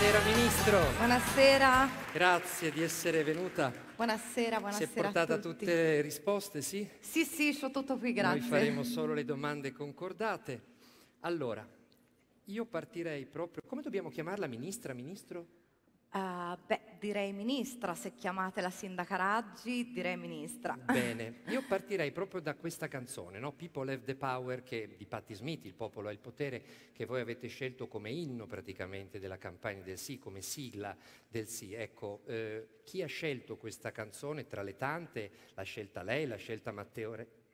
Buonasera Ministro. Buonasera. Grazie di essere venuta. Buonasera, buonasera. Si è portata a tutti. tutte le risposte, sì? Sì, c'ho tutto qui, grazie. Noi faremo solo le domande concordate. Allora, io partirei proprio... Come dobbiamo chiamarla, Ministra, Ministro? Direi ministra, se chiamate la sindaca Raggi, direi ministra. Bene, io partirei proprio da questa canzone, no? People Have the Power, che di Patti Smith, Il popolo ha il potere, che voi avete scelto come inno praticamente della campagna del sì, come sigla del sì. Ecco, chi ha scelto questa canzone tra le tante? L'ha scelta lei, l'ha scelta Matteo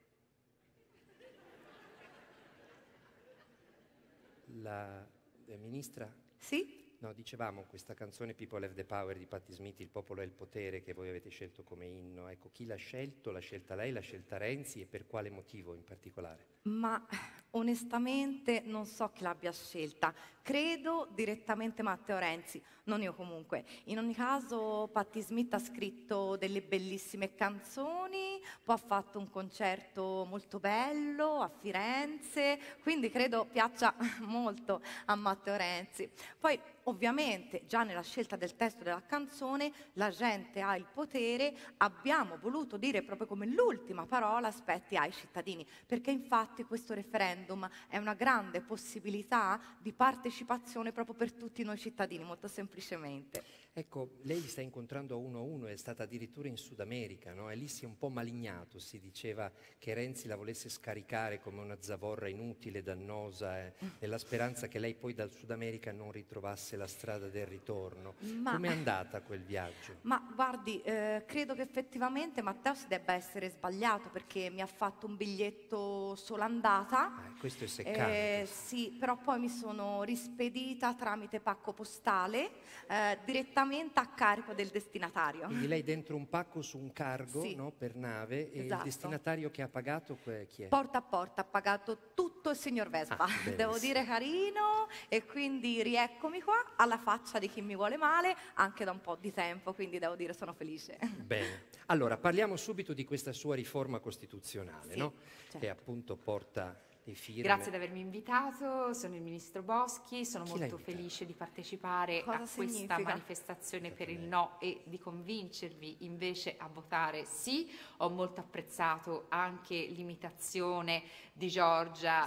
La Ministra? Sì? No, dicevamo questa canzone People Have the Power di Patti Smith, Il popolo ha il potere, che voi avete scelto come inno. Ecco, chi l'ha scelto? L'ha scelta lei, l'ha scelta Renzi, e per quale motivo in particolare? Ma onestamente non so chi l'abbia scelta. Credo direttamente Matteo Renzi, non io comunque. In ogni caso Patti Smith ha scritto delle bellissime canzoni, poi ha fatto un concerto molto bello a Firenze, quindi credo piaccia molto a Matteo Renzi. Poi ovviamente già nella scelta del testo della canzone La gente ha il potere, abbiamo voluto dire proprio come l'ultima parola spetti ai cittadini, perché infatti questo referendum è una grande possibilità di partecipazione proprio per tutti noi cittadini, molto semplicemente. Ecco, lei li sta incontrando a uno, è stata addirittura in Sud America, no? E lì si è un po' malignato, si diceva che Renzi la volesse scaricare come una zavorra inutile, dannosa, nella speranza che lei poi dal Sud America non ritrovasse la strada del ritorno. Com'è andata quel viaggio? Ma guardi, credo che effettivamente Matteo si debba essere sbagliato, perché mi ha fatto un biglietto sola andata. Questo è seccante. Sì, però poi mi sono rispedita tramite pacco postale direttamente a carico del destinatario. Quindi lei dentro un pacco su un cargo, Sì. no, per nave, e Esatto. il destinatario che ha pagato chi è? Porta a porta ha pagato tutto il signor Vespa, devo dire carino, e quindi rieccomi qua alla faccia di chi mi vuole male anche da un po' di tempo, quindi devo dire sono felice. Bene, allora parliamo subito di questa sua riforma costituzionale, Sì, no? certo. Che appunto porta le firme. Grazie di avermi invitato, sono il Ministro Boschi, sono Chi l'ha molto invitato? felice di partecipare Cosa a questa significa? manifestazione per il no e di convincervi invece a votare sì. Ho molto apprezzato anche l'imitazione di Giorgia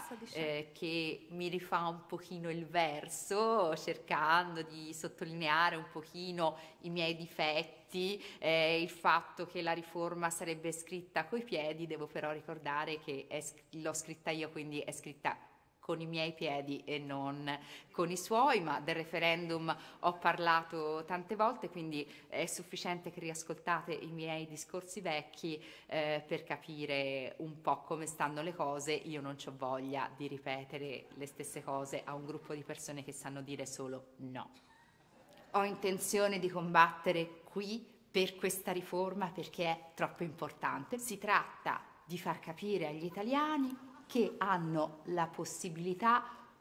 che mi rifà un pochino il verso, cercando di sottolineare un pochino i miei difetti, il fatto che la riforma sarebbe scritta coi piedi. Devo però ricordare che l'ho scritta io, quindi è scritta con i miei piedi e non con i suoi, ma del referendum ho parlato tante volte, quindi è sufficiente che riascoltate i miei discorsi vecchi per capire un po' come stanno le cose. Io non c'ho voglia di ripetere le stesse cose a un gruppo di persone che sanno dire solo no. Ho intenzione di combattere qui per questa riforma perché è troppo importante. Si tratta di far capire agli italiani che hanno la possibilità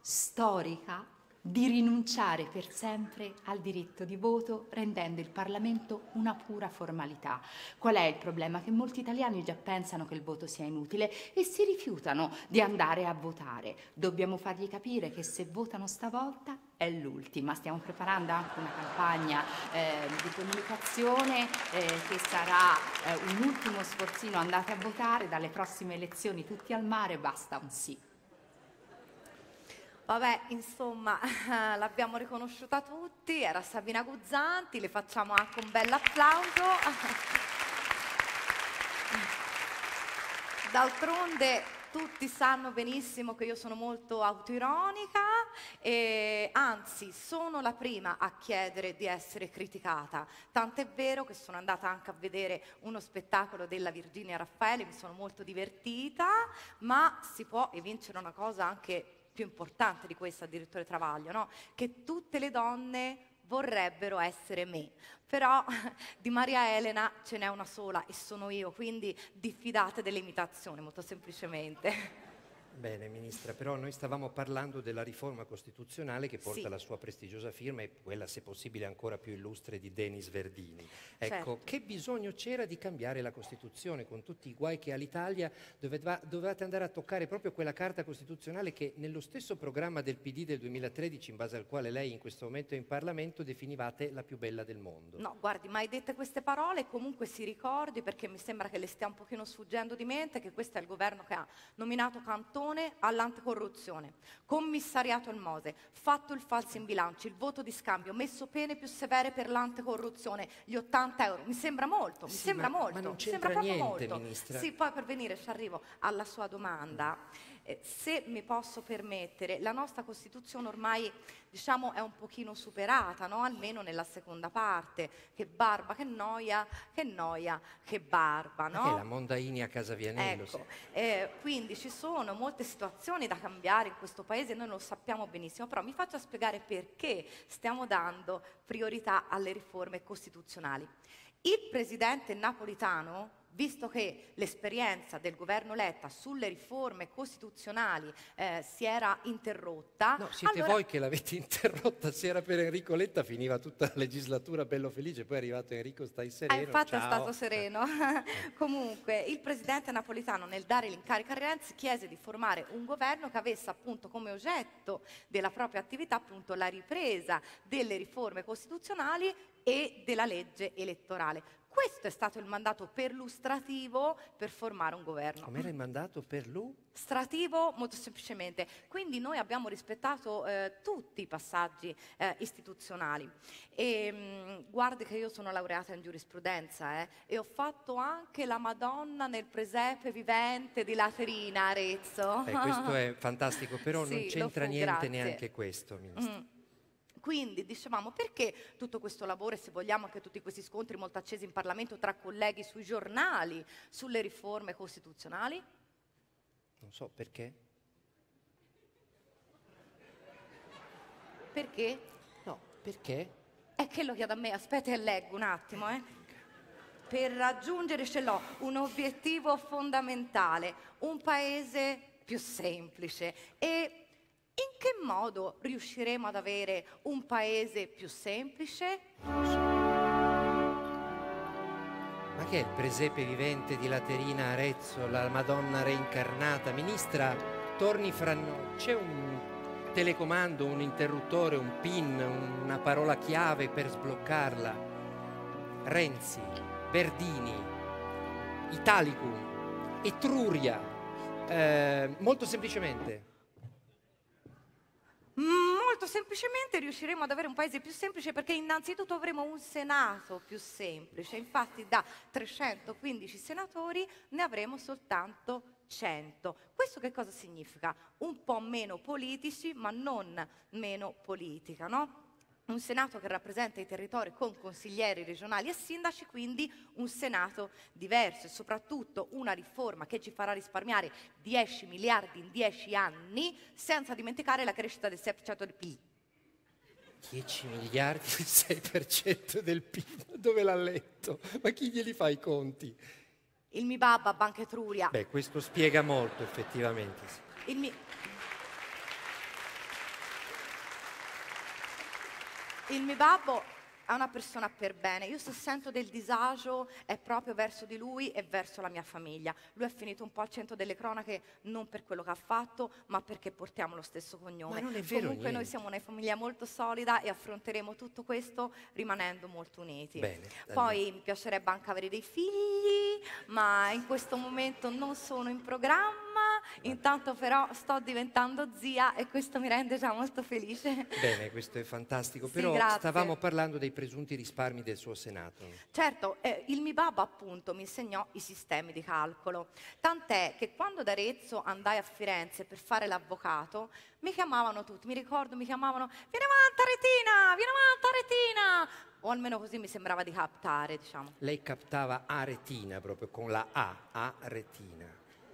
storica di rinunciare per sempre al diritto di voto, rendendo il Parlamento una pura formalità. Qual è il problema? Che molti italiani già pensano che il voto sia inutile e si rifiutano di andare a votare. Dobbiamo fargli capire che se votano stavolta è l'ultima. Stiamo preparando anche una campagna di comunicazione che sarà un ultimo sforzino. Andate a votare, dalle prossime elezioni tutti al mare, basta un sì. Vabbè, insomma, l'abbiamo riconosciuta tutti, era Sabina Guzzanti, le facciamo anche un bel applauso. D'altronde tutti sanno benissimo che io sono molto autoironica e anzi sono la prima a chiedere di essere criticata. Tant'è vero che sono andata anche a vedere uno spettacolo della Virginia Raffaele, mi sono molto divertita, ma si può evincere una cosa anche più importante di questa, addirittura Travaglio, no? Che tutte le donne vorrebbero essere me, però di Maria Elena ce n'è una sola e sono io, quindi diffidate delle imitazioni, molto semplicemente. Bene, Ministra, però noi stavamo parlando della riforma costituzionale che porta Sì. la sua prestigiosa firma e quella, se possibile, ancora più illustre di Denis Verdini. Ecco, Certo. che bisogno c'era di cambiare la Costituzione con tutti i guai che ha l'Italia? Dovevate andare a toccare proprio quella Carta Costituzionale che nello stesso programma del PD del 2013, in base al quale lei in questo momento è in Parlamento, definivate la più bella del mondo. No, guardi, mai dette queste parole, comunque si ricordi, perché mi sembra che le stia un pochino sfuggendo di mente, che questo è il governo che ha nominato Cantone all'anticorruzione, commissariato il Mose, fatto il falso in bilancio, il voto di scambio, messo pene più severe per l'anticorruzione, gli 80 euro. Mi sembra molto, mi Sì, sembra ma molto. non mi c'entra sembra proprio niente, molto. Ministra. Sì, poi per venire, ci arrivo alla sua domanda. Se mi posso permettere, la nostra Costituzione ormai, diciamo, è un pochino superata, no? Almeno nella seconda parte. Che barba, che noia, che barba, Ma no? che è la Mondaini a Casa Vianello? Ecco, quindi ci sono molte situazioni da cambiare in questo paese, noi lo sappiamo benissimo, però mi faccia spiegare perché stiamo dando priorità alle riforme costituzionali. Il presidente Napolitano, visto che l'esperienza del governo Letta sulle riforme costituzionali si era interrotta... No, siete allora... voi che l'avete interrotta. Se era per Enrico Letta finiva tutta la legislatura bello felice, poi è arrivato Enrico, stai sereno, infatti ciao. è stato sereno. Comunque, il presidente Napolitano, nel dare l'incarico a Renzi, chiese di formare un governo che avesse appunto come oggetto della propria attività appunto la ripresa delle riforme costituzionali e della legge elettorale. Questo è stato il mandato perlustrativo per formare un governo. Com'era il mandato per lui? Strativo, molto semplicemente. Quindi noi abbiamo rispettato tutti i passaggi istituzionali. E guardi che io sono laureata in giurisprudenza e ho fatto anche la Madonna nel presepe vivente di Laterina, Arezzo. Questo è fantastico, però Sì, non lo c'entra fu, niente grazie. neanche questo, Ministro. Quindi dicevamo, perché tutto questo lavoro e se vogliamo anche tutti questi scontri molto accesi in Parlamento tra colleghi sui giornali, sulle riforme costituzionali? Non so perché. Perché? No, perché? È che lo chiedo a me, aspetta e leggo un attimo, Per raggiungere ce l'ho un obiettivo fondamentale, un paese più semplice. E in che modo riusciremo ad avere un paese più semplice? Ma che è il presepe vivente di Laterina Arezzo, la Madonna reincarnata? Ministra, torni fra noi. C'è un telecomando, un interruttore, un PIN, una parola chiave per sbloccarla? Renzi, Verdini, Italicum, Etruria. Molto semplicemente. Molto semplicemente riusciremo ad avere un paese più semplice perché innanzitutto avremo un Senato più semplice. Infatti da 315 senatori ne avremo soltanto 100. Questo che cosa significa? Un po' meno politici, ma non meno politica, no? Un Senato che rappresenta i territori con consiglieri regionali e sindaci, quindi un Senato diverso e soprattutto una riforma che ci farà risparmiare 10 miliardi in 10 anni, senza dimenticare la crescita del 6% del PIL. 10 miliardi, il 6% del PIL, dove l'ha letto? Ma chi glieli fa i conti? Il MIBAB a Banca Etruria. Beh, questo spiega molto, effettivamente. Sì. Il mio babbo è una persona per bene. Io se sento del disagio è proprio verso di lui e verso la mia famiglia. Lui è finito un po' al centro delle cronache non per quello che ha fatto, ma perché portiamo lo stesso cognome. Ma non è vero Comunque niente. noi siamo una famiglia molto solida e affronteremo tutto questo rimanendo molto uniti. Bene, Poi mi piacerebbe anche avere dei figli, ma in questo momento non sono in programma. Intanto però sto diventando zia e questo mi rende già molto felice. Bene, questo è fantastico, Sì, però grazie. stavamo parlando dei presunti risparmi del suo Senato. Certo, il mio babbo appunto mi insegnò i sistemi di calcolo, tant'è che quando da Arezzo andai a Firenze per fare l'avvocato, mi chiamavano tutti, mi ricordo, mi chiamavano vieni avanti Aretina, o almeno così mi sembrava di captare, diciamo. Lei captava Aretina proprio con la A Aretina.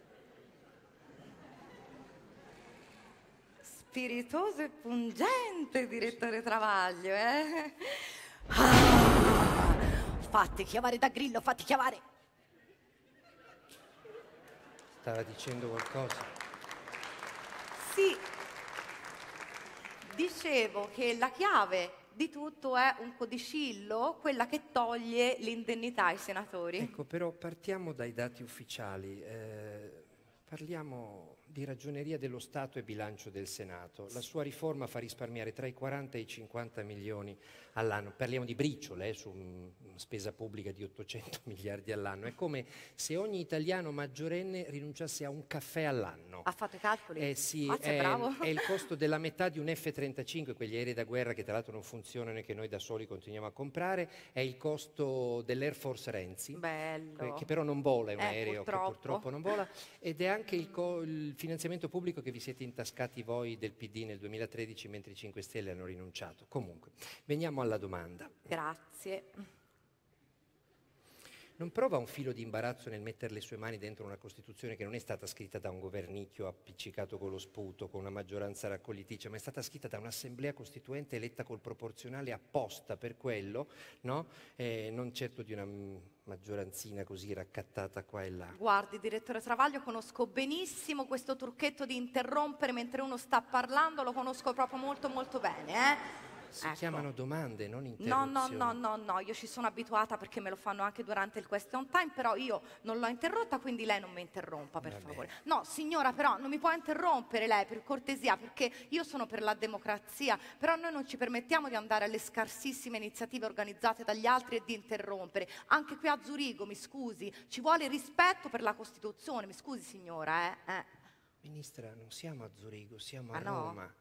Spiritoso e pungente, direttore Travaglio, Ah, fatti chiamare da Grillo, fatti chiamare. Stava dicendo qualcosa? Sì, dicevo che la chiave di tutto è un codicillo, quella che toglie l'indennità ai senatori. Ecco, però partiamo dai dati ufficiali. Parliamo di Ragioneria dello Stato e bilancio del Senato. La sua riforma fa risparmiare tra i 40 e i 50 milioni all'anno. Parliamo di briciole su una spesa pubblica di 800 miliardi all'anno. È come se ogni italiano maggiorenne rinunciasse a un caffè all'anno. Ha fatto i calcoli? Sì, bravo. è il costo della metà di un F-35, quegli aerei da guerra che tra l'altro non funzionano e che noi da soli continuiamo a comprare. È il costo dell'Air Force Renzi, Bello. che però non vola, è un aereo purtroppo. che purtroppo non vola, ed è anche il finanziamento pubblico che vi siete intascati voi del PD nel 2013 mentre i 5 Stelle hanno rinunciato. Comunque, veniamo alla domanda. Grazie. Non prova un filo di imbarazzo nel mettere le sue mani dentro una Costituzione che non è stata scritta da un governicchio appiccicato con lo sputo, con una maggioranza raccogliticcia, ma è stata scritta da un'assemblea costituente eletta col proporzionale apposta per quello, no? Non certo di una maggioranzina così raccattata qua e là. Guardi, direttore Travaglio, conosco benissimo questo trucchetto di interrompere mentre uno sta parlando, lo conosco proprio molto molto bene, Si chiamano domande, non interruzioni. No, io ci sono abituata perché me lo fanno anche durante il question time, però io non l'ho interrotta, quindi lei non mi interrompa, per favore. No, signora, però non mi può interrompere lei, per cortesia, perché io sono per la democrazia, però noi non ci permettiamo di andare alle scarsissime iniziative organizzate dagli altri e di interrompere. Anche qui a Zurigo, mi scusi, ci vuole rispetto per la Costituzione, mi scusi signora, Ministra, non siamo a Zurigo, siamo a no? Roma.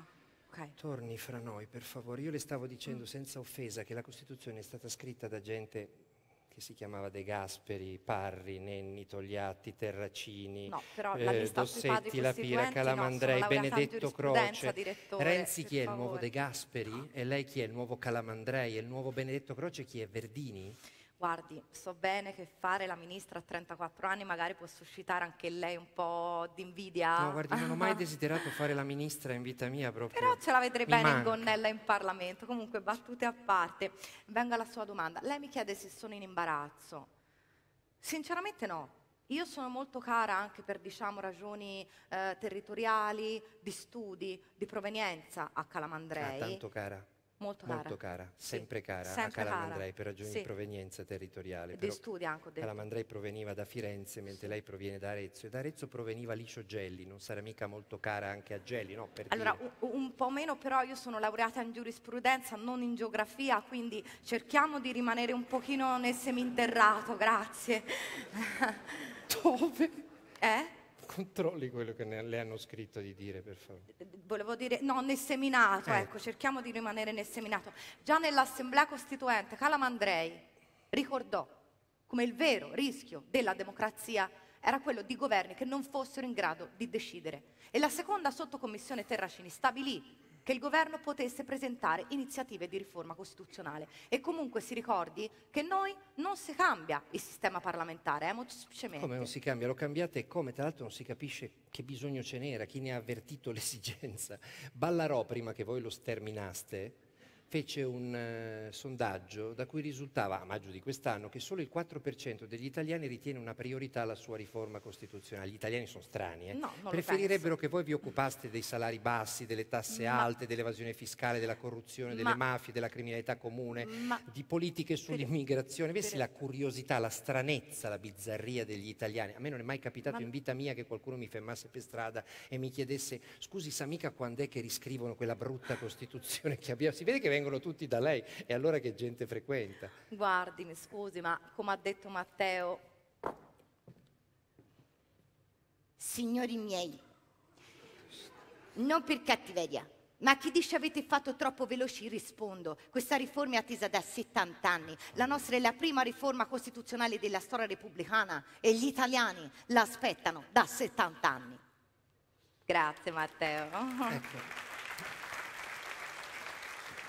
Okay. Torni fra noi, per favore. Io le stavo dicendo senza offesa che la Costituzione è stata scritta da gente che si chiamava De Gasperi, Parri, Nenni, Togliatti, Terracini, no, però la lista sui padri Dossetti, La Pira, Calamandrei, Benedetto Croce. Renzi chi è il nuovo De Gasperi? E lei chi è il nuovo Calamandrei? E il nuovo Benedetto Croce chi è? Verdini? Guardi, so bene che fare la ministra a 34 anni magari può suscitare anche lei un po' di invidia. No, guardi, non ho mai desiderato fare la ministra in vita mia proprio. Però ce la vedrei bene manca. in gonnella in Parlamento. Comunque, battute a parte, venga alla sua domanda. Lei mi chiede se sono in imbarazzo. Sinceramente no. Io sono molto cara anche per, diciamo, ragioni territoriali, di studi, di provenienza a Calamandrei. Tanto cara. Molto cara, sempre sì. cara, sempre a Calamandrei cara. per ragioni di provenienza territoriale. Di studi anche, ho detto. Calamandrei proveniva da Firenze, mentre lei proviene da Arezzo, e da Arezzo proveniva Licio Gelli, non sarà mica molto cara anche a Gelli, no? Per allora, dire. un po' meno, però io sono laureata in giurisprudenza, non in geografia, quindi cerchiamo di rimanere un pochino nel seminterrato, grazie. Dove? Controlli quello che le hanno scritto di dire, per favore. Volevo dire, no, nel seminato, ecco, cerchiamo di rimanere nel seminato. Già nell'Assemblea Costituente Calamandrei ricordò come il vero rischio della democrazia era quello di governi che non fossero in grado di decidere. E la seconda sottocommissione Terracini stabilì che il governo potesse presentare iniziative di riforma costituzionale. E comunque si ricordi che noi non si cambia il sistema parlamentare, molto semplicemente. Come non si cambia? Lo cambiate e come? Tra l'altro non si capisce che bisogno ce n'era, chi ne ha avvertito l'esigenza. Ballarò, prima che voi lo sterminaste, fece un sondaggio da cui risultava, a maggio di quest'anno, che solo il 4% degli italiani ritiene una priorità la sua riforma costituzionale. Gli italiani sono strani, No, non preferirebbero che voi vi occupaste dei salari bassi, delle tasse alte, dell'evasione fiscale, della corruzione, delle mafie, della criminalità comune, di politiche sull'immigrazione. Vedi la curiosità, la stranezza, la bizzarria degli italiani. A me non è mai capitato in vita mia che qualcuno mi fermasse per strada e mi chiedesse: scusi, sa mica quando è che riscrivono quella brutta Costituzione che abbiamo? Si vede che vengono tutti da lei, e allora che gente frequenta? Guardi, mi scusi, ma come ha detto Matteo... Signori miei, non per cattiveria, ma chi dice avete fatto troppo veloci rispondo. Questa riforma è attesa da 70 anni. La nostra è la prima riforma costituzionale della storia repubblicana e gli italiani la aspettano da 70 anni. Grazie Matteo. Ecco.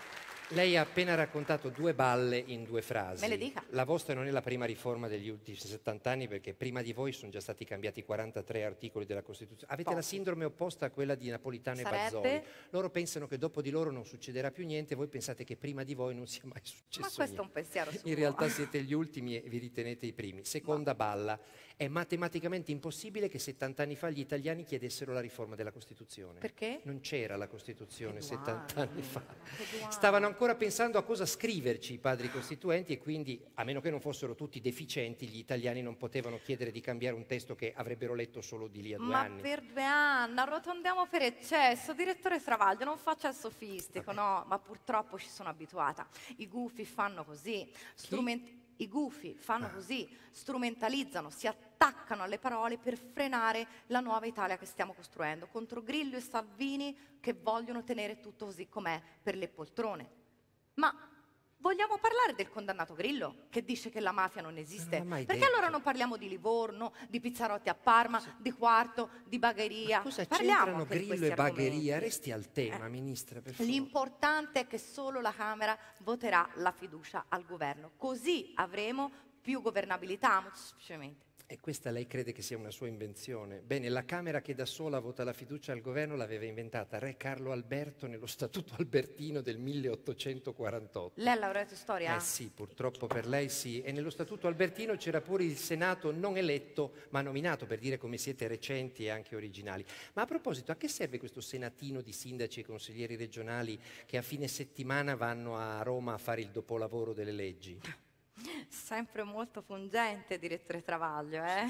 Lei ha appena raccontato 2 balle in 2 frasi. Me le dica. La vostra non è la prima riforma degli ultimi 70 anni, perché prima di voi sono già stati cambiati 43 articoli della Costituzione. Avete la sindrome opposta a quella di Napolitano e Bazzoli. Loro pensano che dopo di loro non succederà più niente, voi pensate che prima di voi non sia mai successo Ma questo niente. è un pensiero suo. In realtà siete gli ultimi e vi ritenete i primi. Seconda balla. È matematicamente impossibile che 70 anni fa gli italiani chiedessero la riforma della Costituzione. Perché? Non c'era la Costituzione Eduardo, 70 anni fa. Eduardo. Stavano ancora pensando a cosa scriverci i padri costituenti e quindi, a meno che non fossero tutti deficienti, gli italiani non potevano chiedere di cambiare un testo che avrebbero letto solo di lì a 2 anni. Ma per 2 anni, arrotondiamo per eccesso, direttore Travaglio, non faccia il sofistico, no, ma purtroppo ci sono abituata. I gufi fanno così, I gufi fanno così, strumentalizzano, si attaccano alle parole per frenare la nuova Italia che stiamo costruendo, contro Grillo e Salvini che vogliono tenere tutto così com'è per le poltrone. Ma vogliamo parlare del condannato Grillo, che dice che la mafia non esiste? Non l'ha mai Perché detto. allora non parliamo di Livorno, di Pizzarotti a Parma, di Quarto, di Bagheria? Ma cosa Parliamo c'entrano anche di Grillo questi e Bagheria? argomenti. Resti al tema, Ministra, per favore. L'importante è che solo la Camera voterà la fiducia al governo, così avremo più governabilità, molto semplicemente. E questa lei crede che sia una sua invenzione? Bene, la Camera che da sola vota la fiducia al governo l'aveva inventata Re Carlo Alberto nello Statuto Albertino del 1848. Lei ha laureato in storia? Eh sì, purtroppo per lei sì. E nello Statuto Albertino c'era pure il Senato non eletto ma nominato, per dire come siete recenti e anche originali. Ma a proposito, a che serve questo senatino di sindaci e consiglieri regionali che a fine settimana vanno a Roma a fare il dopolavoro delle leggi? Sempre molto pungente, direttore Travaglio, eh?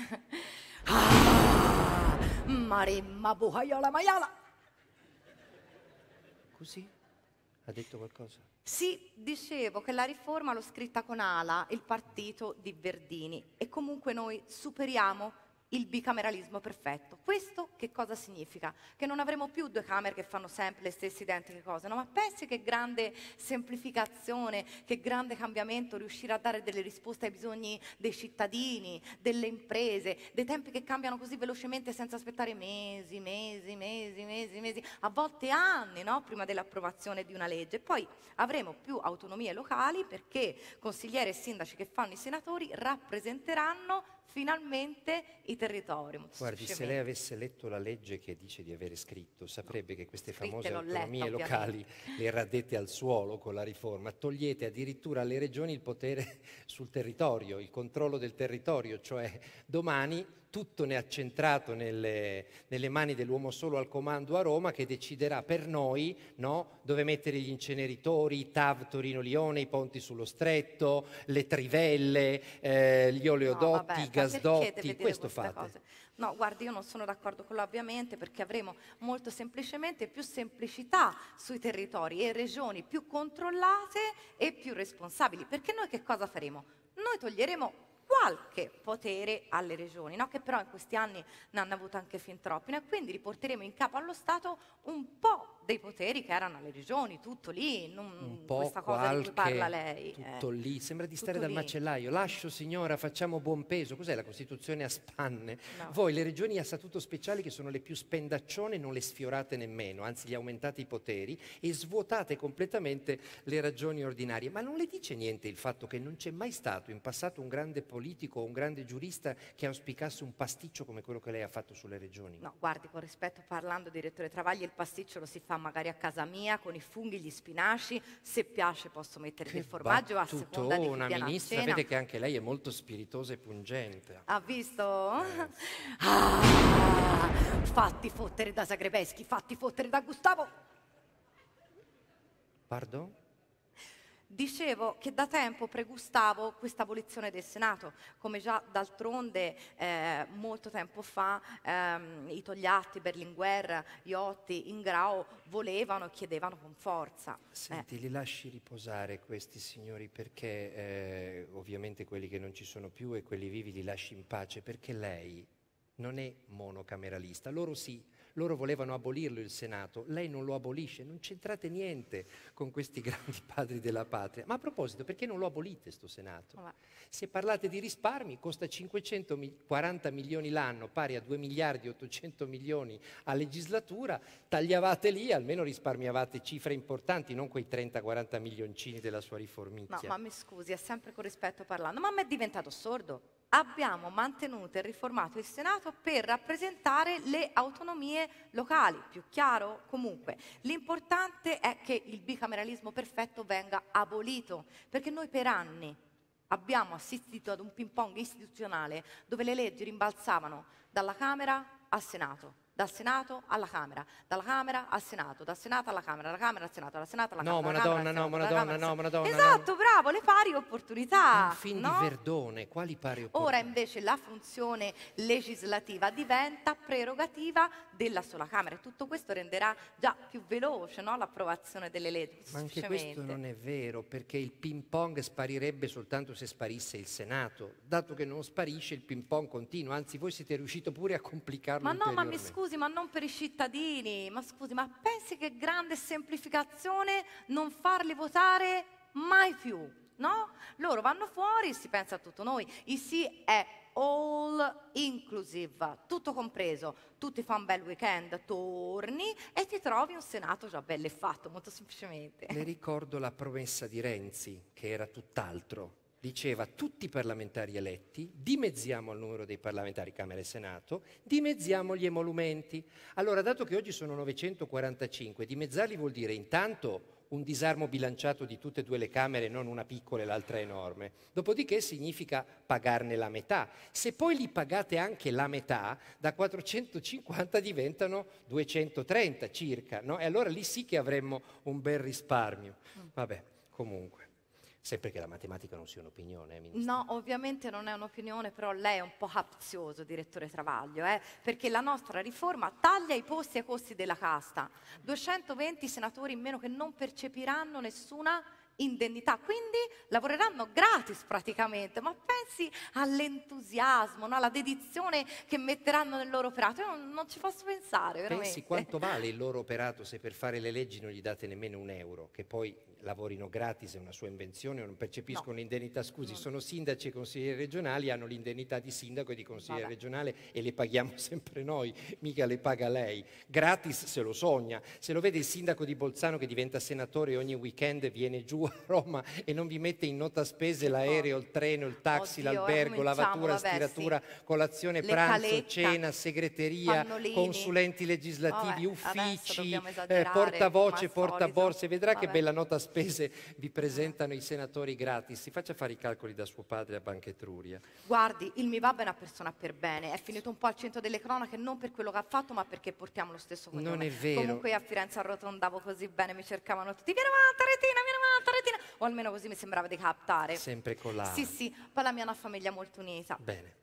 Ah, Maremma bucaiola maiala! Così? Ha detto qualcosa? Sì, dicevo che la riforma l'ho scritta con ALA, il partito di Verdini, e comunque noi superiamo il bicameralismo perfetto. Questo che cosa significa? Che non avremo più 2 Camere che fanno sempre le stesse identiche cose, no? Ma pensi che grande semplificazione, che grande cambiamento riuscire a dare delle risposte ai bisogni dei cittadini, delle imprese, dei tempi che cambiano così velocemente senza aspettare mesi, a volte anni, no? Prima dell'approvazione di una legge. Poi avremo più autonomie locali perché consiglieri e sindaci che fanno i senatori rappresenteranno finalmente i territori. Guardi, se lei avesse letto la legge che dice di avere scritto, saprebbe che queste famose l'ho autonomie letta, locali le radete al suolo con la riforma. Togliete addirittura alle regioni il potere sul territorio, il controllo del territorio, cioè domani tutto ne è accentrato nelle mani dell'uomo solo al comando a Roma, che deciderà per noi, no, dove mettere gli inceneritori, i TAV Torino-Lione, i ponti sullo Stretto, le trivelle, gli oleodotti, i gasdotti, questo fate. Cose? No, guardi, io non sono d'accordo con lei ovviamente, perché avremo molto semplicemente più semplicità sui territori e regioni più controllate e più responsabili. Perché noi che cosa faremo? Noi toglieremo qualche potere alle regioni, no? Che però in questi anni ne hanno avuto anche fin troppi, e quindi riporteremo in capo allo Stato un po' dei poteri che erano alle regioni, tutto lì, non un po' questa cosa di cui parla lei. Tutto lì, sembra di stare Tutto dal lì. macellaio. Lascio signora, facciamo buon peso. Cos'è la Costituzione a spanne? No. Voi le regioni a statuto speciale, che sono le più spendaccione, non le sfiorate nemmeno, anzi gli aumentate i poteri e svuotate completamente le ragioni ordinarie. Ma non le dice niente il fatto che non c'è mai stato in passato un grande politico o un grande giurista che auspicasse un pasticcio come quello che lei ha fatto sulle regioni? No, guardi, con rispetto parlando, direttore Travagli, il pasticcio lo si fa magari a casa mia con i funghi, gli spinaci, se piace posso mettere del formaggio a seconda di chi Una viene a ministra, cena. vede che anche lei è molto spiritosa e pungente. Ha visto? Ah, fatti fottere da Zagrebeschi, fatti fottere da Gustavo. Pardon? Dicevo che da tempo pregustavo questa abolizione del Senato, come già d'altronde molto tempo fa i Togliatti, Berlinguer, Iotti, Ingrao volevano e chiedevano con forza. Senti, li lasci riposare questi signori, perché ovviamente quelli che non ci sono più e quelli vivi li lasci in pace, perché lei non è monocameralista. Loro sì, Loro volevano abolirlo il Senato, lei non lo abolisce, non c'entrate niente con questi grandi padri della patria. Ma a proposito, perché non lo abolite sto Senato? Se parlate di risparmi, costa 540 milioni l'anno, pari a 2 miliardi e 800 milioni a legislatura, tagliavate lì, almeno risparmiavate cifre importanti, non quei 30-40 milioncini della sua riformicchia. No, ma mi scusi, è sempre con rispetto parlando, ma mi è diventato sordo. Abbiamo mantenuto e riformato il Senato per rappresentare le autonomie locali, più chiaro? Comunque, l'importante è che il bicameralismo perfetto venga abolito, perché noi per anni abbiamo assistito ad un ping pong istituzionale dove le leggi rimbalzavano dalla Camera al Senato, dal Senato alla Camera, dalla Camera al Senato, dal Senato alla Camera, dalla Camera al Senato, dalla Senato alla Camera. No, Madonna, no, Madonna, no, Madonna. Esatto, bravo, le pari opportunità. Un film no? di Verdone, quali pari opportunità? Ora invece la funzione legislativa diventa prerogativa della sola Camera e tutto questo renderà già più veloce, no, l'approvazione delle leggi. Ma anche questo non è vero, perché il ping pong sparirebbe soltanto se sparisse il Senato. Dato che non sparisce, il ping pong continua, anzi voi siete riusciti pure a complicarlo Ma no, ma mi ulteriormente. scusi, ma non per i cittadini, ma scusi, ma pensi che grande semplificazione non farli votare mai più, no? Loro vanno fuori, si pensa a tutto noi, il sì è all inclusive, tutto compreso, tu ti fai un bel weekend, torni e ti trovi un Senato già bello e fatto, molto semplicemente. Le ricordo la promessa di Renzi, che era tutt'altro. Diceva tutti i parlamentari eletti, dimezziamo il numero dei parlamentari Camera e Senato, dimezziamo gli emolumenti. Allora, dato che oggi sono 945, dimezzarli vuol dire intanto un disarmo bilanciato di tutte e due le Camere, non una piccola e l'altra enorme. Dopodiché significa pagarne la metà. Se poi li pagate anche la metà, da 450 diventano 230 circa, no? E allora lì sì che avremmo un bel risparmio. Vabbè, comunque. Sempre che la matematica non sia un'opinione, Ministro. No, ovviamente non è un'opinione, però lei è un po' capzioso, direttore Travaglio, perché la nostra riforma taglia i posti ai costi della casta. 220 senatori in meno che non percepiranno nessuna indennità, quindi lavoreranno gratis praticamente, ma pensi all'entusiasmo, no? Alla dedizione che metteranno nel loro operato, io non ci posso pensare, veramente. Pensi quanto vale il loro operato se per fare le leggi non gli date nemmeno un euro, che poi lavorino gratis, è una sua invenzione, non percepiscono l'indennità. Scusi, sono sindaci e consiglieri regionali, hanno l'indennità di sindaco e di consigliere regionale e le paghiamo sempre noi, mica le paga lei. Gratis se lo sogna. Se lo vede il sindaco di Bolzano che diventa senatore e ogni weekend viene giù a Roma e non vi mette in nota spese l'aereo, il treno, il taxi, l'albergo, lavatura, stiratura, colazione, pranzo, caletta, cena, segreteria, pannolini, consulenti legislativi, uffici, portavoce, portavoce, portaborse. Vedrà che bella nota spese vi presentano i senatori gratis. Si faccia fare i calcoli da suo padre a Banca Etruria. Guardi, il mio babbo è una persona per bene, è finito un po' al centro delle cronache non per quello che ha fatto ma perché portiamo lo stesso cognome. Non è vero. Comunque a Firenze arrotondavo così bene, mi cercavano tutti, vieni avanti Retina, o almeno così mi sembrava di captare. Sempre con la... Sì, poi la mia è una famiglia molto unita. Bene.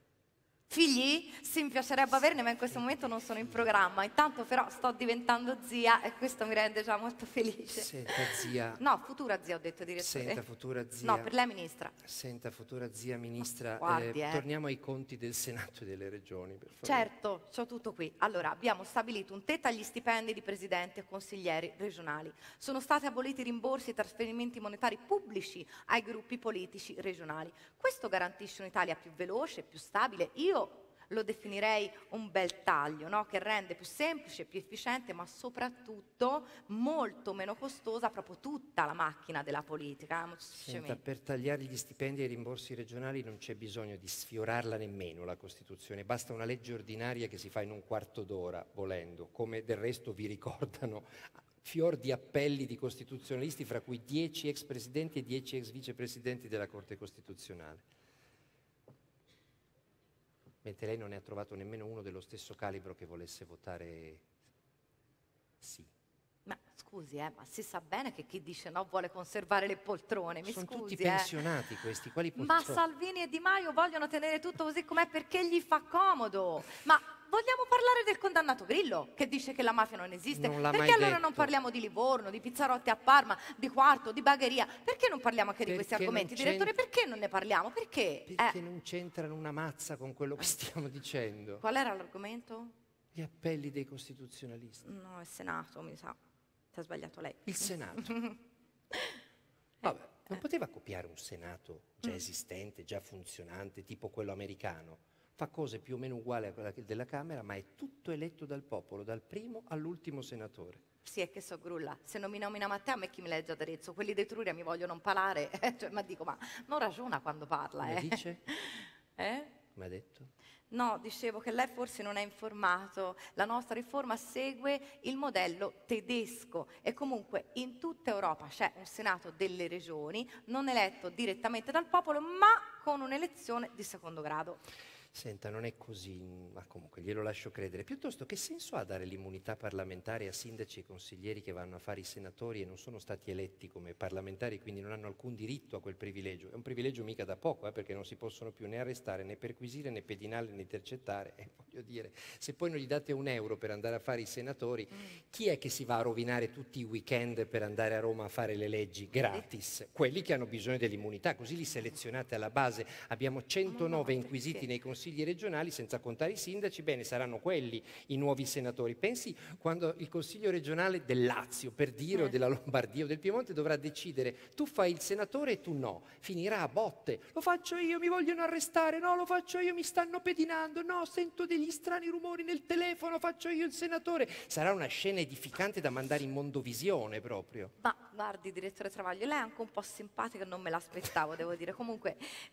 Figli? Sì, mi piacerebbe averne, ma in questo momento non sono in programma. Intanto però sto diventando zia e questo mi rende già molto felice. Senta, zia... No, futura zia ho detto, direttore. Senta, futura zia... No, per lei ministra. Senta, futura zia ministra, Guardi, torniamo ai conti del Senato e delle Regioni, per favore. Certo, c'ho tutto qui. Allora, abbiamo stabilito un tetto agli stipendi di presidenti e consiglieri regionali. Sono stati aboliti rimborsi e trasferimenti monetari pubblici ai gruppi politici regionali. Questo garantisce un'Italia più veloce, più stabile. Io lo definirei un bel taglio, no? Che rende più semplice, più efficiente, ma soprattutto molto meno costosa proprio tutta la macchina della politica. Senta, per tagliare gli stipendi e i rimborsi regionali non c'è bisogno di sfiorarla nemmeno la Costituzione, basta una legge ordinaria che si fa in un quarto d'ora, volendo, come del resto vi ricordano fior di appelli di costituzionalisti, fra cui 10 ex presidenti e 10 ex vicepresidenti della Corte Costituzionale. Mentre lei non ne ha trovato nemmeno uno dello stesso calibro che volesse votare sì. Ma scusi, ma si sa bene che chi dice no vuole conservare le poltrone, mi Sono scusi. tutti pensionati questi, quali poltrone? Ma Salvini e Di Maio vogliono tenere tutto così com'è perché gli fa comodo. Ma vogliamo parlare del condannato Grillo, che dice che la mafia non esiste? Non l'ha perché mai allora detto. non parliamo di Livorno, di Pizzarotti a Parma, di Quarto, di Bagheria? Perché non parliamo anche di questi Perché argomenti? non Direttore, perché non ne parliamo? Perché? Perché non c'entrano una mazza con quello che stiamo dicendo. Qual era l'argomento? Gli appelli dei costituzionalisti. No, il Senato, mi sa. Si è sbagliato lei. Il Senato. Vabbè, non poteva copiare un Senato già esistente, già funzionante, tipo quello americano. Fa cose più o meno uguali a quella della Camera, ma è tutto eletto dal popolo, dal primo all'ultimo senatore. Sì, è che so grulla. Se non mi nomina Matteo, a me chi mi legge ad Arezzo? Quelli di Etruria mi vogliono impalare. Cioè, ma dico, ma non ragiona quando parla, Come dice? Come ha detto? No, dicevo che lei forse non è informato. La nostra riforma segue il modello tedesco e comunque in tutta Europa c'è un Senato delle regioni non eletto direttamente dal popolo, ma con un'elezione di secondo grado. Senta, non è così, ma comunque glielo lascio credere. Piuttosto, che senso ha dare l'immunità parlamentare a sindaci e consiglieri che vanno a fare i senatori e non sono stati eletti come parlamentari, quindi non hanno alcun diritto a quel privilegio? È un privilegio mica da poco, perché non si possono più né arrestare, né perquisire, né pedinare, né intercettare. Voglio dire, se poi non gli date €1 per andare a fare i senatori, chi è che si va a rovinare tutti i weekend per andare a Roma a fare le leggi gratis? Quelli che hanno bisogno dell'immunità, così li selezionate alla base. Abbiamo 109 inquisiti nei consigli regionali, senza contare i sindaci. Bene, saranno quelli i nuovi senatori. Pensi quando il consiglio regionale del Lazio, per dire, o della Lombardia o del Piemonte dovrà decidere: tu fai il senatore e tu no. Finirà a botte. Lo faccio io, mi vogliono arrestare. No, lo faccio io, mi stanno pedinando. No, sento degli strani rumori nel telefono, faccio io il senatore. Sarà una scena edificante da mandare in mondovisione proprio. Ma guardi, direttore Travaglio, lei è anche un po' simpatica, non me l'aspettavo, devo dire. Comunque,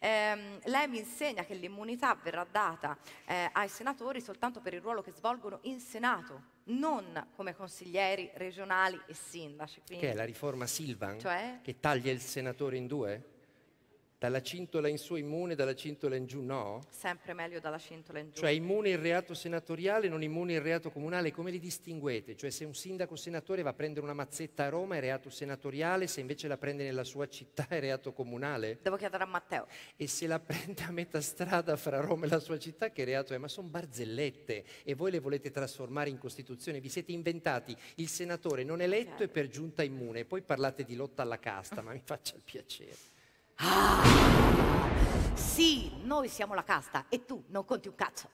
lei mi insegna che l'immunità verrà data ai senatori soltanto per il ruolo che svolgono in Senato, non come consiglieri regionali e sindaci. Quindi... Che è la riforma Silvan? Cioè? Che taglia il senatore in due? Dalla cintola in su immune, dalla cintola in giù no? Sempre meglio dalla cintola in giù. Cioè immune il reato senatoriale, non immune il reato comunale, come li distinguete? Cioè se un sindaco senatore va a prendere una mazzetta a Roma è reato senatoriale, se invece la prende nella sua città è reato comunale? Devo chiedere a Matteo. E se la prende a metà strada fra Roma e la sua città, che reato è? Ma sono barzellette e voi le volete trasformare in Costituzione. Vi siete inventati il senatore non eletto e per giunta immune, e poi parlate di lotta alla casta, ma mi faccia il piacere. Sì, noi siamo la casta e tu non conti un cazzo.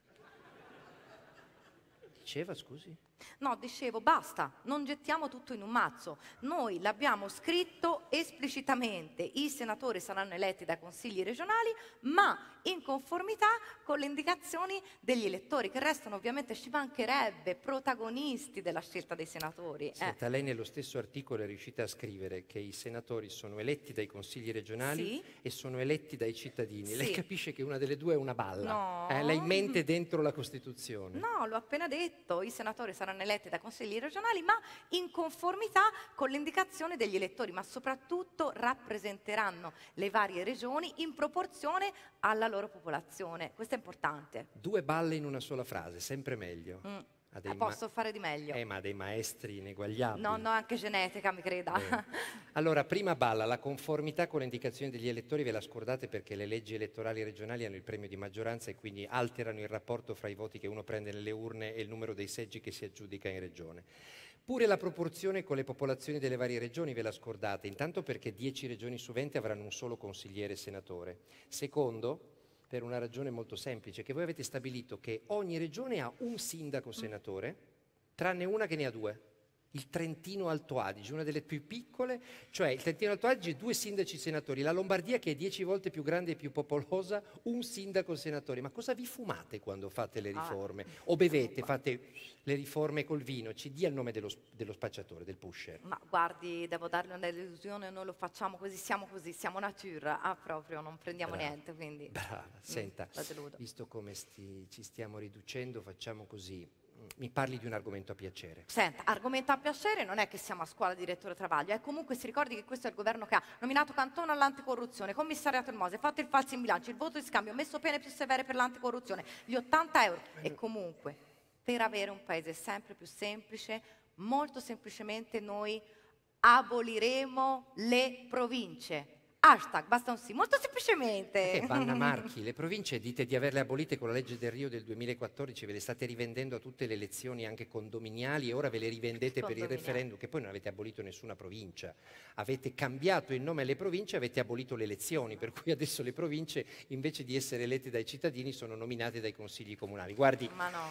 Diceva, scusi? No, dicevo, basta, non gettiamo tutto in un mazzo. Noi l'abbiamo scritto esplicitamente, i senatori saranno eletti dai consigli regionali, ma in conformità con le indicazioni degli elettori, che restano ovviamente, ci mancherebbe, protagonisti della scelta dei senatori. Senta, lei nello stesso articolo è riuscita a scrivere che i senatori sono eletti dai consigli regionali Sì. e sono eletti dai cittadini. Sì. Lei capisce che una delle due è una balla. No. Lei mente dentro la Costituzione. No, l'ho appena detto, i senatori saranno eletti dai consigli regionali, ma in conformità con le indicazioni degli elettori, ma soprattutto rappresenteranno le varie regioni in proporzione alla loro popolazione. Questo è importante. 2 balle in una sola frase, sempre meglio. Ha dei Posso fare di meglio. ma ha dei maestri ineguagliabili. No, anche genetica, mi creda. Allora, prima balla, la conformità con le indicazioni degli elettori ve la scordate perché le leggi elettorali regionali hanno il premio di maggioranza e quindi alterano il rapporto fra i voti che uno prende nelle urne e il numero dei seggi che si aggiudica in regione. Pure la proporzione con le popolazioni delle varie regioni ve la scordate, intanto perché 10 regioni su 20 avranno un solo consigliere senatore. Secondo, per una ragione molto semplice, che voi avete stabilito che ogni regione ha un sindaco senatore, tranne una che ne ha 2. Il Trentino Alto Adige, una delle più piccole, cioè il Trentino Alto Adige 2 sindaci senatori, la Lombardia che è 10 volte più grande e più popolosa, un sindaco senatore. Ma cosa vi fumate quando fate le riforme? O bevete, fate le riforme col vino? Ci dia il nome dello spacciatore, del pusher. Ma guardi, devo darle una delusione, noi lo facciamo così, siamo natura, proprio, non prendiamo niente, quindi... Brava, senta, la deludo. visto come ci stiamo riducendo, facciamo così. Mi parli di un argomento a piacere. Senta, argomento a piacere non è che siamo a scuola direttore Travaglio, comunque si ricordi che questo è il governo che ha nominato Cantone all'anticorruzione, commissariato il Mose, fatto il falso in bilancio, il voto di scambio, messo pene più severe per l'anticorruzione, gli 80 euro. E comunque, per avere un paese sempre più semplice, molto semplicemente noi aboliremo le province. Hashtag basta un sì, molto semplicemente. Vanna Marchi, le province dite di averle abolite con la legge del Rio del 2014, ve le state rivendendo a tutte le elezioni anche condominiali e ora ve le rivendete per il referendum, che poi non avete abolito nessuna provincia. Avete cambiato il nome alle province, avete abolito le elezioni, per cui adesso le province invece di essere elette dai cittadini sono nominate dai consigli comunali. Guardi,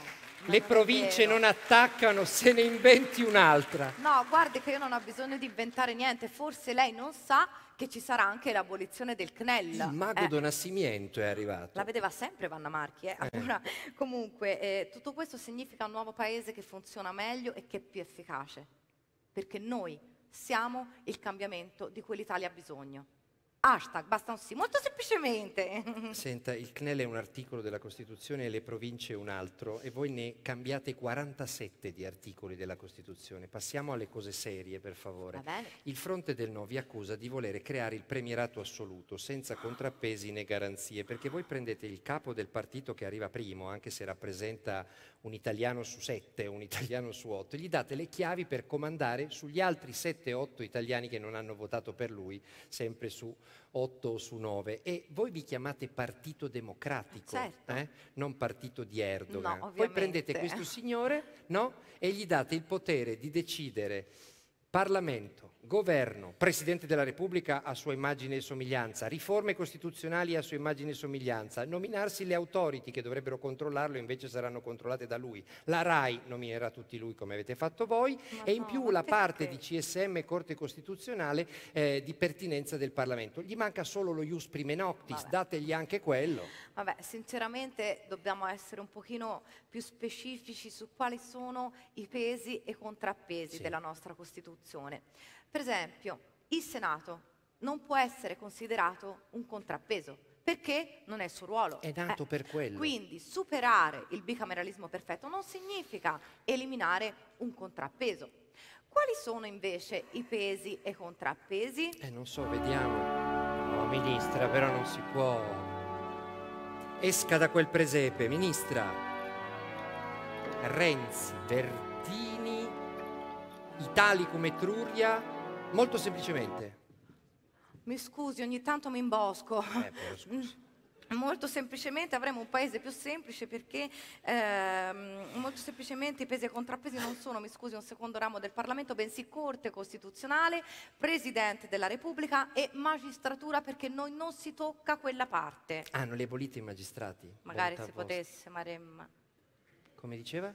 le province non attaccano, se ne inventi un'altra. No, guardi che io non ho bisogno di inventare niente, forse lei non sa che ci sarà anche l'abolizione del CNEL. Il mago Don Assimiento è arrivato. La vedeva sempre Vanna Marchi. Allora, comunque, tutto questo significa un nuovo paese che funziona meglio e che è più efficace. Perché noi siamo il cambiamento di cui l'Italia ha bisogno. Hashtag basta un sì, molto semplicemente. Senta, il CNEL è un articolo della Costituzione e le province un altro, e voi ne cambiate 47 di articoli della Costituzione. Passiamo alle cose serie, per favore. Va bene. Il fronte del no vi accusa di volere creare il premierato assoluto, senza contrappesi né garanzie, perché voi prendete il capo del partito che arriva primo, anche se rappresenta un italiano su 7, un italiano su 8, gli date le chiavi per comandare sugli altri 7-8 italiani che non hanno votato per lui, sempre su 8 o su 9, e voi vi chiamate Partito Democratico, certo. Non partito di Erdogan. No, poi prendete questo signore, no? E gli date il potere di decidere Parlamento, governo, Presidente della Repubblica a sua immagine e somiglianza, riforme costituzionali a sua immagine e somiglianza, nominarsi le authority che dovrebbero controllarlo invece saranno controllate da lui, la RAI nominerà tutti lui come avete fatto voi, e in più la parte di CSM e Corte Costituzionale di pertinenza del Parlamento. Gli manca solo lo ius prime noctis, dategli anche quello. Vabbè, sinceramente dobbiamo essere un pochino più specifici su quali sono i pesi e contrappesi della nostra Costituzione. Per esempio, il Senato non può essere considerato un contrappeso, perché non è il suo ruolo. È nato per quello. Quindi superare il bicameralismo perfetto non significa eliminare un contrappeso. Quali sono invece i pesi e i contrappesi? Non so, vediamo. No, Ministra, però non si può. Esca da quel presepe, Ministra. Renzi, Verdini, Italicum Etruria, molto semplicemente. Mi scusi, ogni tanto mi imbosco. Però scusi. Molto semplicemente avremo un paese più semplice perché molto semplicemente i pesi e contrappesi non sono, mi scusi, un secondo ramo del Parlamento, bensì Corte Costituzionale, Presidente della Repubblica e magistratura, perché noi non si tocca quella parte. Ah, non li abolite i magistrati? Magari Bontà se vostra. potesse, Maremma. Come diceva?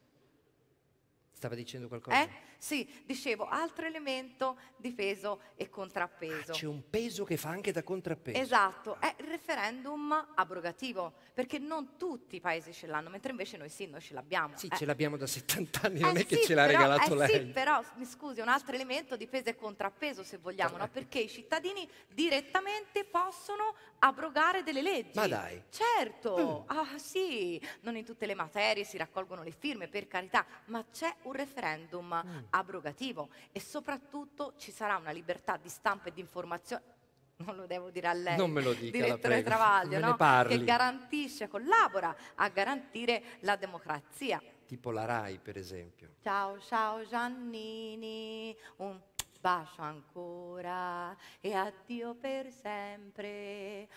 Stava dicendo qualcosa? Sì, dicevo, altro elemento di peso e contrappeso. C'è un peso che fa anche da contrappeso. Esatto, è il referendum abrogativo, perché non tutti i paesi ce l'hanno, mentre invece noi sì, noi ce l'abbiamo. Sì, ce l'abbiamo da 70 anni, non è che sì, ce l'ha però, regalato lei. Sì, però, mi scusi, un altro elemento di peso e contrappeso, se vogliamo, no? Perché i cittadini direttamente possono abrogare delle leggi. Ma dai. Certo, sì, non in tutte le materie si raccolgono le firme, per carità, ma c'è un referendum abrogativo e soprattutto ci sarà una libertà di stampa e di informazione. Non lo devo dire a lei, non me lo dica, direttore la prego. Travaglio, Me no? ne parli. Che garantisce, collabora a garantire la democrazia. Tipo la RAI, per esempio. Ciao, ciao Giannini, un bacio ancora e addio per sempre,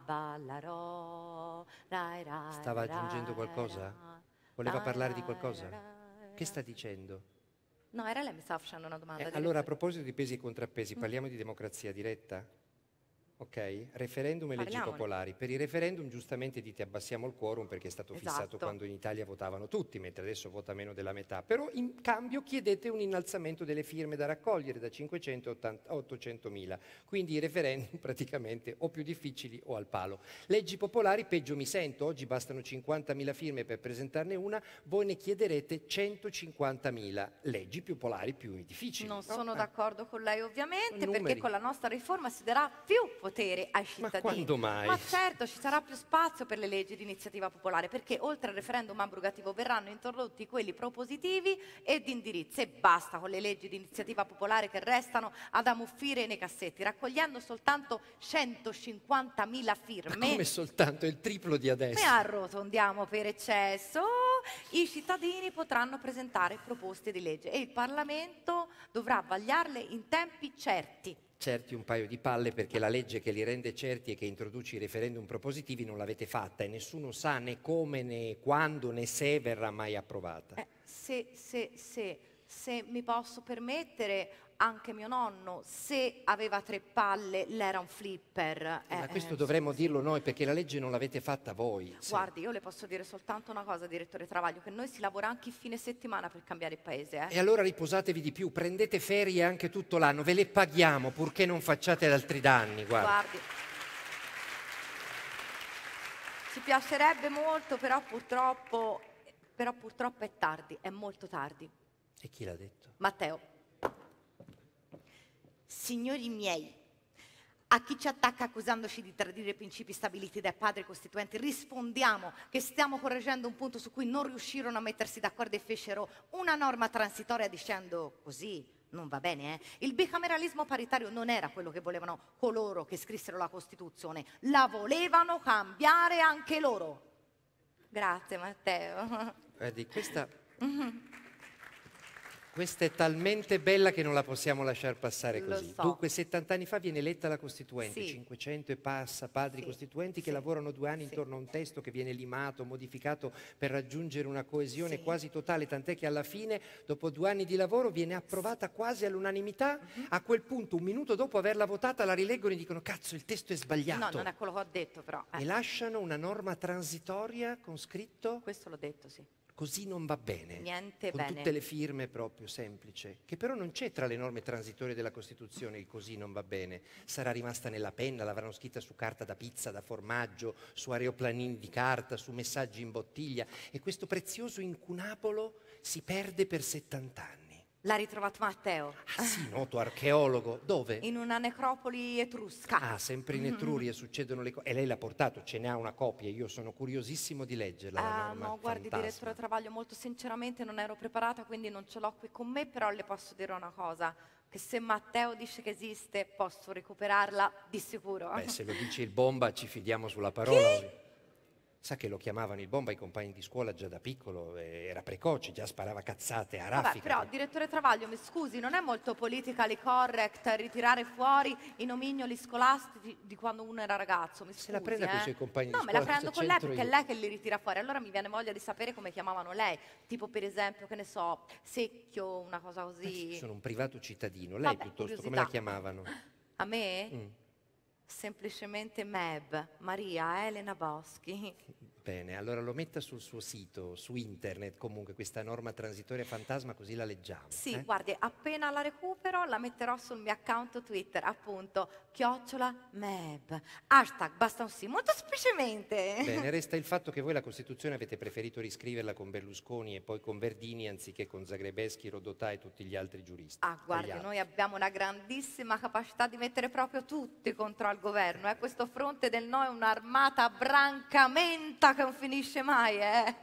abballerò. Stava aggiungendo qualcosa? Voleva parlare di qualcosa? Che sta dicendo? No, era lei, mi stava facendo una domanda. Allora, a proposito di pesi e contrappesi, parliamo di democrazia diretta? Ok? Referendum e leggi Parliamone. popolari. Per i referendum giustamente dite abbassiamo il quorum perché è stato fissato Esatto. quando in Italia votavano tutti, mentre adesso vota meno della metà. Però in cambio chiedete un innalzamento delle firme da raccogliere da 500 a 800.000. Quindi i referendum praticamente o più difficili o al palo. Leggi popolari, peggio mi sento. Oggi bastano 50.000 firme per presentarne una, voi ne chiederete 150.000. Leggi più popolari più difficili. Non no? sono d'accordo con lei ovviamente, Numeri. perché con la nostra riforma si darà più potere ai cittadini. Ma quando mai? Ma certo, ci sarà più spazio per le leggi di iniziativa popolare, perché oltre al referendum abrogativo verranno introdotti quelli propositivi e di indirizzo, e basta con le leggi di iniziativa popolare che restano ad ammuffire nei cassetti, raccogliendo soltanto 150.000 firme. Ma come soltanto? È il triplo di adesso. Ne arrotondiamo per eccesso. I cittadini potranno presentare proposte di legge e il Parlamento dovrà vagliarle in tempi certi. certi un paio di palle, perché la legge che li rende certi e che introduce i referendum propositivi non l'avete fatta e nessuno sa né come né quando né se verrà mai approvata. Se mi posso permettere, anche mio nonno, se aveva 3 palle, l'era un flipper. Ma questo dovremmo dirlo noi, perché la legge non l'avete fatta voi. Guardi, io le posso dire soltanto una cosa, direttore Travaglio, che noi si lavora anche il fine settimana per cambiare il paese. E allora riposatevi di più, prendete ferie anche tutto l'anno, ve le paghiamo purché non facciate altri danni. Guardi, ci piacerebbe molto, però purtroppo è tardi, è molto tardi. E chi l'ha detto? Matteo. Signori miei, a chi ci attacca accusandoci di tradire i principi stabiliti dai padri costituenti, rispondiamo che stiamo correggendo un punto su cui non riuscirono a mettersi d'accordo e fecero una norma transitoria dicendo così non va bene. Il bicameralismo paritario non era quello che volevano coloro che scrissero la Costituzione, la volevano cambiare anche loro. Grazie Matteo. Vedi, questa è talmente bella che non la possiamo lasciare passare così. So. Dunque, 70 anni fa viene eletta la Costituente, Sì. 500 e passa padri costituenti che lavorano 2 anni intorno a un testo che viene limato, modificato per raggiungere una coesione quasi totale, tant'è che alla fine, dopo 2 anni di lavoro, viene approvata quasi all'unanimità. A quel punto, un minuto dopo averla votata, la rileggono e dicono cazzo, il testo è sbagliato. No, non è quello che ho detto però. E lasciano una norma transitoria con scritto Questo l'ho detto, sì. così non va bene, Niente con bene. tutte le firme proprio semplice, che però non c'è tra le norme transitorie della Costituzione il così non va bene, sarà rimasta nella penna, l'avranno scritta su carta da pizza, da formaggio, su aeroplanini di carta, su messaggi in bottiglia e questo prezioso incunabolo si perde per 70 anni. L'ha ritrovato Matteo? Ah sì, noto archeologo, dove? In una necropoli etrusca. Ah, sempre in Etruria succedono le cose. E lei l'ha portato, ce n'ha una copia, io sono curiosissimo di leggerla. La norma No, guardi, fantasma. direttore Travaglio, molto sinceramente non ero preparata, quindi non ce l'ho qui con me, però le posso dire una cosa, che se Matteo dice che esiste, posso recuperarla di sicuro. Beh, se lo dice il Bomba ci fidiamo sulla parola. Sa che lo chiamavano il Bomba i compagni di scuola già da piccolo, era precoce, già sparava cazzate a Vabbè, raffica. però, direttore Travaglio, mi scusi, non è molto politically correct ritirare fuori i nomignoli scolastici di quando uno era ragazzo, mi scusi. Se la prenda con i suoi compagni No, di me scuola, la prendo cosa con lei c'entro perché è io? lei che li ritira fuori, allora mi viene voglia di sapere come chiamavano lei, tipo per esempio, che ne so, Secchio, una cosa così. Sono un privato cittadino, lei Vabbè, piuttosto come curiosità. la chiamavano? A me? Semplicemente Meb, Maria Elena Boschi. Bene, allora lo metta sul suo sito, su internet, comunque questa norma transitoria fantasma, così la leggiamo. Sì, guardi, appena la recupero la metterò sul mio account Twitter, appunto, @Meb. Hashtag basta un sì, molto semplicemente. Bene, resta il fatto che voi la Costituzione avete preferito riscriverla con Berlusconi e poi con Verdini anziché con Zagrebeschi, Rodotà e tutti gli altri giuristi. Ah, guardi, noi abbiamo una grandissima capacità di mettere proprio tutti contro il governo. Questo fronte del no è un'armata brancamenta che non finisce mai,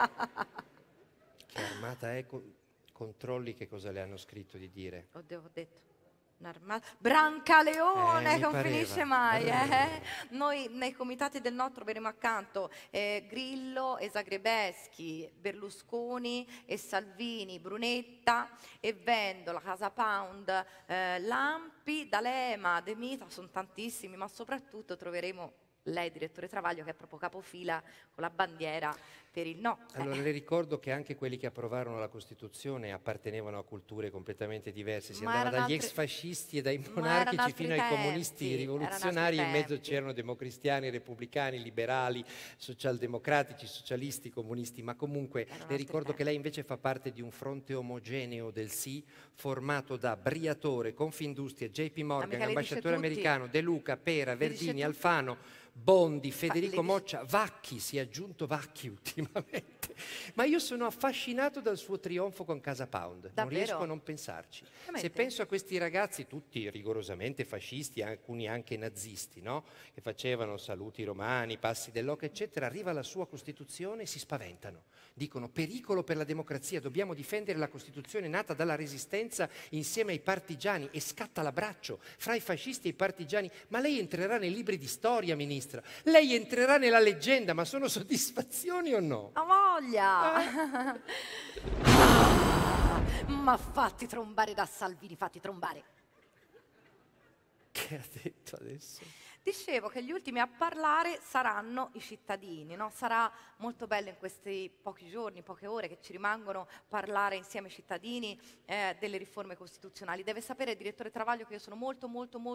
Che armata è? Controlli che cosa le hanno scritto di dire. Oddio, ho detto. Un'armata. Brancaleone mi che non pareva. finisce mai, Noi nei comitati del no troveremo accanto Grillo e Zagrebeschi, Berlusconi e Salvini, Brunetta e Vendola, Casa Pound, Lampi, D'Alema, De Mita, sono tantissimi, ma soprattutto troveremo lei, direttore Travaglio, che è proprio capofila con la bandiera per il no. Allora le ricordo che anche quelli che approvarono la Costituzione appartenevano a culture completamente diverse, si Ma andava erano dagli altri- ex fascisti e dai ma erano monarchici altri fino ai tempi, comunisti erano rivoluzionari, altri in mezzo tempi. c'erano democristiani, repubblicani, liberali, socialdemocratici, socialisti, comunisti, ma comunque Erano le altri ricordo tempi. che lei invece fa parte di un fronte omogeneo del sì, formato da Briatore, Confindustria, JP Morgan, mica le dice ambasciatore tutti. americano, De Luca, Pera, Le dice Verdini, tutti. Alfano, Bondi, Federico le dice- Moccia, Vacchi, si è aggiunto Vacchi ultimamente. Ma io sono affascinato dal suo trionfo con Casa Pound, non Davvero? riesco a non pensarci. Se penso a questi ragazzi, tutti rigorosamente fascisti, alcuni anche nazisti, no? Che facevano saluti romani, passi dell'oca, eccetera, arriva la sua Costituzione e si spaventano. Dicono pericolo per la democrazia, dobbiamo difendere la Costituzione nata dalla resistenza insieme ai partigiani e scatta l'abbraccio fra i fascisti e i partigiani. Ma lei entrerà nei libri di storia, ministra, lei entrerà nella leggenda, ma sono soddisfazioni o no? Ha voglia! Ma fatti trombare da Salvini, fatti trombare. Che Che ha detto adesso? Dicevo che gli ultimi a parlare saranno i cittadini, no? Sarà molto bello in questi pochi giorni, poche ore che ci rimangono parlare insieme ai cittadini delle riforme costituzionali. Deve sapere, direttore Travaglio, che io sono molto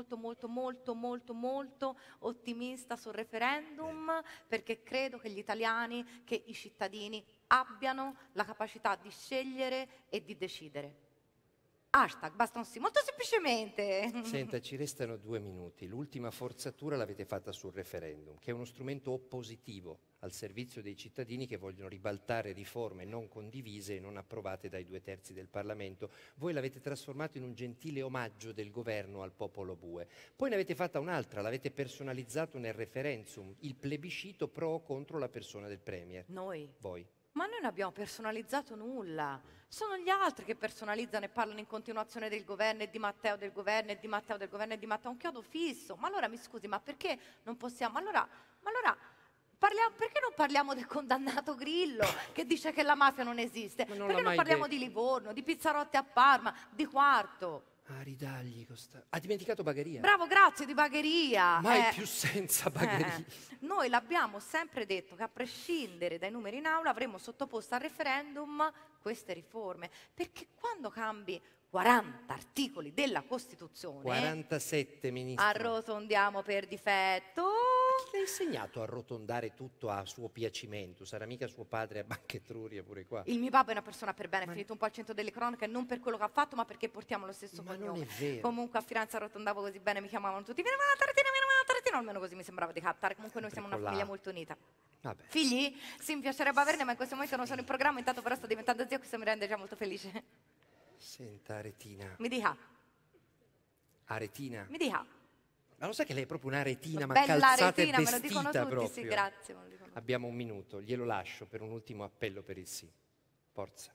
ottimista sul referendum, perché credo che gli italiani, che i cittadini abbiano la capacità di scegliere e di decidere. Hashtag, basta un sì, molto semplicemente. Senta, ci restano 2 minuti. L'ultima forzatura l'avete fatta sul referendum, che è uno strumento oppositivo al servizio dei cittadini che vogliono ribaltare riforme non condivise e non approvate dai 2/3 del Parlamento. Voi l'avete trasformato in un gentile omaggio del governo al popolo bue. Poi ne avete fatta un'altra, l'avete personalizzato nel referendum, il plebiscito pro o contro la persona del Premier. Noi? Voi. Ma noi non abbiamo personalizzato nulla. Sono gli altri che personalizzano e parlano in continuazione del governo e di Matteo del governo e di Matteo del governo e di Matteo. Un chiodo fisso. Ma allora mi scusi, ma perché non possiamo? Allora perché non parliamo del condannato Grillo che dice che la mafia non esiste? Perché non parliamo di Livorno, di Pizzarotti a Parma, di Quarto? Ah, ridagli costa. Ha dimenticato Bagheria. Bravo, grazie, di Bagheria. Mai più senza Bagheria. Noi l'abbiamo sempre detto che a prescindere dai numeri in aula avremmo sottoposto al referendum queste riforme, perché quando cambi 40 articoli della Costituzione 47, Ministro. Arrotondiamo per difetto. Chi le ha insegnato a arrotondare tutto a suo piacimento? Sarà mica suo padre a Banca Etruria pure qua? Il mio papà è una persona per bene, è finito un po' al centro delle cronache, non per quello che ha fatto, ma perché portiamo lo stesso cognome. Non è vero. Comunque a Firenze arrotondavo così bene, mi chiamavano tutti, vieni Tarantina, almeno così mi sembrava di captare. Comunque noi siamo una famiglia molto unita. Vabbè. Figli? Sì, mi piacerebbe averne, ma in questo momento non sono in programma, intanto però sto diventando zio, questo mi rende già molto felice. Senta, Aretina. Mi dica. Aretina. Mi dica. Ma lo sai che lei è proprio un'aretina, ma bella calzata aretina, e me lo dicono vestita tutti, proprio. sì, grazie. Me lo dicono. Abbiamo un minuto, glielo lascio per un ultimo appello per il sì. Forza.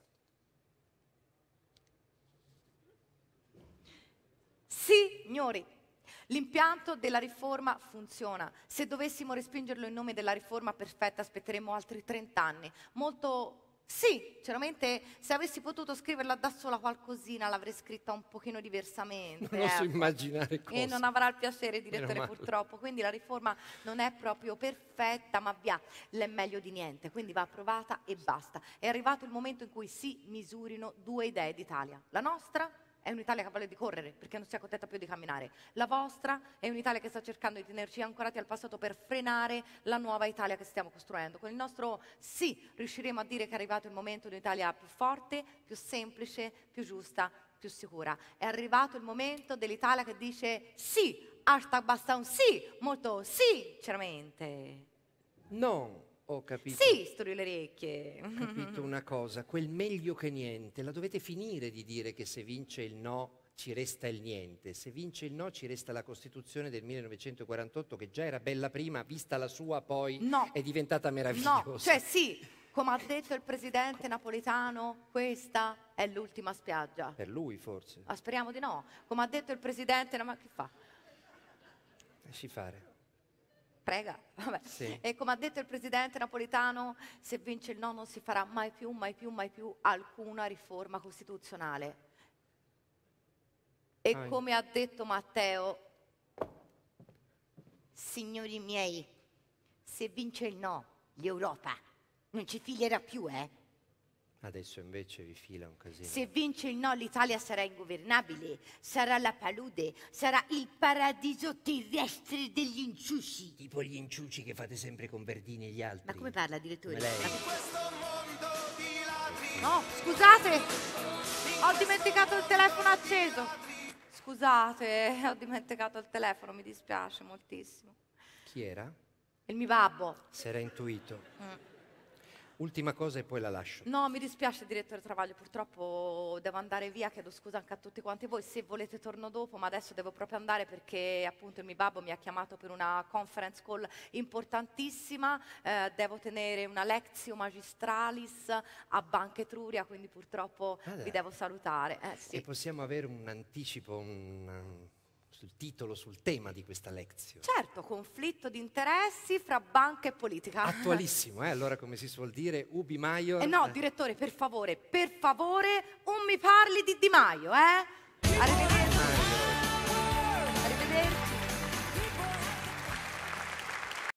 Signori, l'impianto della riforma funziona. Se dovessimo respingerlo in nome della riforma perfetta aspetteremo altri 30 anni. Molto... Sì, chiaramente se avessi potuto scriverla da sola qualcosina l'avrei scritta un pochino diversamente. Non so immaginare cosa. E non avrà il piacere, direttore, purtroppo. Quindi la riforma non è proprio perfetta, ma via, l'è meglio di niente. Quindi va approvata e basta. È arrivato il momento in cui si misurino 2 idee d'Italia. La nostra è un'Italia che ha voglia di correre, perché non si accontenta più di camminare. La vostra è un'Italia che sta cercando di tenerci ancorati al passato per frenare la nuova Italia che stiamo costruendo. Con il nostro sì riusciremo a dire che è arrivato il momento di un'Italia più forte, più semplice, più giusta, più sicura. È arrivato il momento dell'Italia che dice sì, hashtag basta un sì, molto sì, chiaramente. No. Ho capito. Sì, sturi le orecchie. Ho capito una cosa, quel meglio che niente, la dovete finire di dire che se vince il no ci resta il niente. Se vince il no ci resta la Costituzione del 1948 che già era bella prima, vista la sua poi è diventata meravigliosa. No, cioè sì, come ha detto il presidente Napolitano, questa è l'ultima spiaggia. Per lui forse. Speriamo di no. Come ha detto il presidente, ma che fa? Lasci fare. Prega, vabbè. Sì. E come ha detto il presidente Napolitano, se vince il no non si farà mai più alcuna riforma costituzionale. E come ha detto Matteo, signori miei, se vince il no, l'Europa non ci filerà più, Adesso invece vi fila un casino. Se vince il no, l'Italia sarà ingovernabile, sarà la palude, sarà il paradiso terrestre degli inciuci. Tipo gli inciuci che fate sempre con Verdini e gli altri. Ma come parla, direttore? Come lei. No, scusate, ho dimenticato il telefono acceso. Scusate, ho dimenticato il telefono, mi dispiace moltissimo. Chi era? Il mio babbo. Si era intuito. Ultima cosa e poi la lascio. No, mi dispiace, direttore Travaglio, purtroppo devo andare via, chiedo scusa anche a tutti quanti voi, se volete torno dopo, ma adesso devo proprio andare perché appunto il mio babbo mi ha chiamato per una conference call importantissima, devo tenere una lectio magistralis a Banca Etruria, quindi purtroppo vi devo salutare. Sì. E possiamo avere un anticipo, sul titolo, sul tema di questa lezione? Certo, conflitto di interessi fra banca e politica. Attualissimo, allora come si suol dire, ubi maior... No, direttore, per favore, non mi parli di Di Maio, Arrivederci. Arrivederci. Arrivederci.